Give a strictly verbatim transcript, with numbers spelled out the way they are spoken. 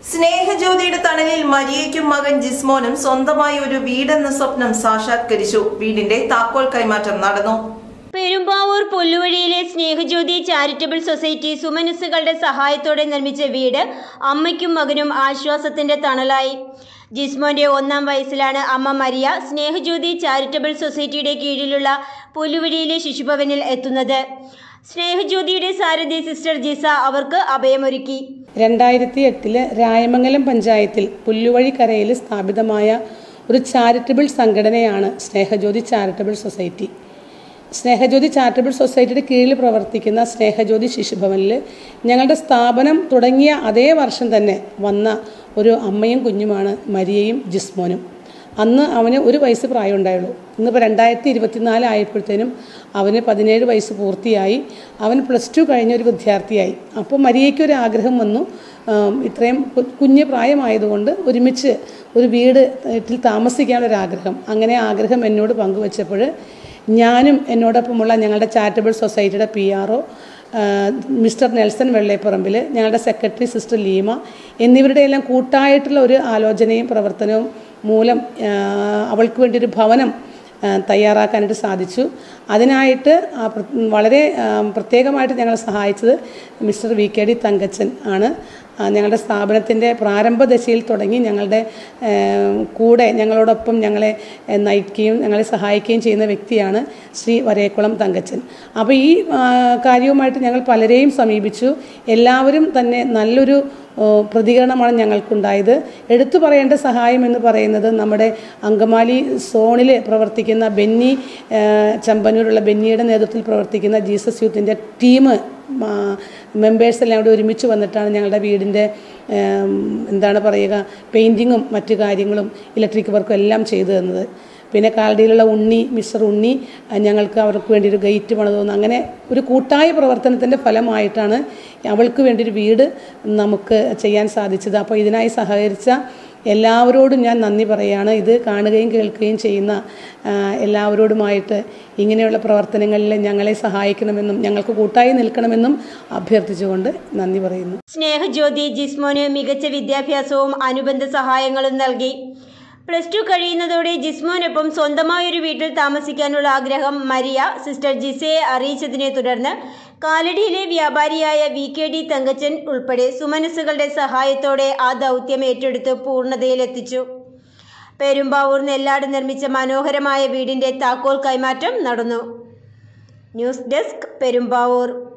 സ്നേഹജ്യോതിയുടെ തണലിൽ മരിയയ്ക്കും മകൻ ജിസ്മോനും സ്വന്തമായി ഒരു വീടെന്ന സ്വപ്നം സാക്ഷാത്കരിച്ചു. വീടിന്റെ താക്കോൽ കൈമാറ്റം നടന്നു. പെരുമ്പാവൂർ പുല്ലുവഴിയിലെ സ്നേഹജ്യോതി ചാരിറ്റബിൾ സൊസൈറ്റി സുമനസ്സുകളുടെ സഹായത്തോടെ നിർമ്മിച്ച വീട് അമ്മയ്ക്കും മകനും ആശ്വാസത്തിന്റെ തണലായി. ജിസ്മോന്റെ ഒന്നാം വയസ്സിലാണ് അമ്മ മരിയ സ്നേഹജ്യോതി ചാരിറ്റബിൾ സൊസൈറ്റിയുടെ കീഴിലുള്ള പുല്ലുവഴിയിലെ ശിശുഭവനിൽ എത്തുന്നത്. സ്നേഹജ്യോതിയുടെ സാരഥി സിസ്റ്റർ ജിസ അവർക്ക് അഭയമൊരുക്കി. രണ്ടായിരത്തി എട്ടില് രായമംഗലം പഞ്ചായത്തിൽ പുല്ലുവഴിക്കരയിൽ സ്ഥാപിതമായ ഒരു ചാരിറ്റബിൾ സംഘടനയാണ് Snehajyothi charitable society. Snehajyothi charitable സൊസൈറ്റിയുടെ കീഴിൽ പ്രവർത്തിക്കുന്ന സ്നേഹജ്യോതി ശിശുഭവനിൽ ഞങ്ങളുടെ സ്ഥാപനം തുടങ്ങിയ അതേ വർഷം തന്നെ വന്ന ഒരു അമ്മയും കുഞ്ഞുമാണ് മരിയയും ജിസ്മോനും. അന്ന് അവന് ഒരു വയസ്സ് പ്രായം ഉണ്ടായുള്ളൂ. ഇന്നിപ്പോൾ രണ്ടായിരത്തി ഇരുപത്തിനാല് ആയപ്പോഴത്തേനും അവന് പതിനേഴ് വയസ്സ് പൂർത്തിയായി. അവൻ പ്ലസ് ടു കഴിഞ്ഞ ഒരു വിദ്യാർത്ഥിയായി. അപ്പോൾ മരിയയ്ക്കൊരു ആഗ്രഹം വന്നു, ഇത്രയും കുഞ്ഞ് പ്രായമായതുകൊണ്ട് ഒരുമിച്ച് ഒരു വീട് വീട്ടിൽ താമസിക്കാനൊരാഗ്രഹം. അങ്ങനെ ആഗ്രഹം എന്നോട് പങ്കുവച്ചപ്പോൾ ഞാനും എന്നോടൊപ്പമുള്ള ഞങ്ങളുടെ ചാരിറ്റബിൾ സൊസൈറ്റിയുടെ P R O mister Nelson Vellepparambil, ഞങ്ങളുടെ സെക്രട്ടറി സിസ്റ്റർ ലീമ എന്നിവരുടെ എല്ലാം കൂട്ടായിട്ടുള്ള ഒരു ആലോചനയും പ്രവർത്തനവും മൂലം അവൾക്ക് വേണ്ടി ഒരു ഭവനം തയ്യാറാക്കാനായിട്ട് സാധിച്ചു. അതിനായിട്ട് വളരെ പ്രത്യേകമായിട്ട് ഞങ്ങളെ സഹായിച്ചത് mister V K D Thankachan ആണ്. ഞങ്ങളുടെ സ്ഥാപനത്തിൻ്റെ പ്രാരംഭ ദശയിൽ തുടങ്ങി ഞങ്ങളുടെ കൂടെ ഞങ്ങളോടൊപ്പം ഞങ്ങളെ നയിക്കുകയും ഞങ്ങളെ സഹായിക്കുകയും ചെയ്യുന്ന വ്യക്തിയാണ് ശ്രീ വരേക്കുളം തങ്കച്ചൻ. അപ്പോൾ ഈ കാര്യവുമായിട്ട് ഞങ്ങൾ പലരെയും സമീപിച്ചു. എല്ലാവരും തന്നെ നല്ലൊരു പ്രതികരണമാണ് ഞങ്ങൾക്കുണ്ടായത്. എടുത്തു പറയേണ്ട സഹായം എന്ന് പറയുന്നത് നമ്മുടെ അങ്കമാലി സോണിൽ പ്രവർത്തിക്കുന്ന ബെന്നി ചമ്പന്നൂരുള്ള ബെന്നിയുടെ നേതൃത്വത്തിൽ പ്രവർത്തിക്കുന്ന ജീസസ് യൂത്തിൻ്റെ ടീം മെമ്പേഴ്സ് എല്ലാം കൂടി ഒരുമിച്ച് വന്നിട്ടാണ് ഞങ്ങളുടെ വീടിൻ്റെ എന്താണ് പറയുക പെയിൻറ്റിങ്ങും മറ്റു കാര്യങ്ങളും ഇലക്ട്രിക് വർക്കും എല്ലാം ചെയ്തു തന്നത്. പിന്നെ കാലടിയിലുള്ള ഉണ്ണി മിസ്റ്റർ ഉണ്ണി ഞങ്ങൾക്ക് അവർക്ക് വേണ്ടി ഒരു ഗേറ്റ് പണിത് തോന്നുന്നു. അങ്ങനെ ഒരു കൂട്ടായ പ്രവർത്തനത്തിൻ്റെ ഫലമായിട്ടാണ് അവൾക്ക് വേണ്ടി ഒരു വീട് നമുക്ക് ചെയ്യാൻ സാധിച്ചത്. അപ്പോൾ ഇതിനായി സഹകരിച്ച എല്ലാവരോടും ഞാൻ നന്ദി പറയുകയാണ്. ഇത് കാണുകയും കേൾക്കുകയും ചെയ്യുന്ന എല്ലാവരോടുമായിട്ട് ഇങ്ങനെയുള്ള പ്രവർത്തനങ്ങളിൽ ഞങ്ങളെ സഹായിക്കണമെന്നും ഞങ്ങൾക്ക് കൂട്ടായി നിൽക്കണമെന്നും അഭ്യർത്ഥിച്ചുകൊണ്ട് നന്ദി പറയുന്നു. സ്നേഹജ്യോതി ജിസ്മോന് മികച്ച വിദ്യാഭ്യാസവും അനുബന്ധ സഹായങ്ങളും നൽകി. പ്ലസ് ടു കഴിയുന്നതോടെ ജിസ്മോനൊപ്പം സ്വന്തമായൊരു വീട്ടിൽ താമസിക്കാനുള്ള ആഗ്രഹം മരിയ സിസ്റ്റർ ജിസയെ അറിയിച്ചതിനെ തുടർന്ന് കാലടിയിലെ വ്യാപാരിയായ വി കെ ഡി തങ്കച്ചൻ ഉൾപ്പെടെ സുമനസ്സുകളുടെ സഹായത്തോടെ ആ ദൗത്യം ഏറ്റെടുത്ത് പൂർണ്ണതയിലെത്തിച്ചു. പെരുമ്പാവൂർ നെല്ലാട് നിർമ്മിച്ച മനോഹരമായ വീടിന്റെ താക്കോൽ കൈമാറ്റം നടന്നു. News desk, Perumbavoor.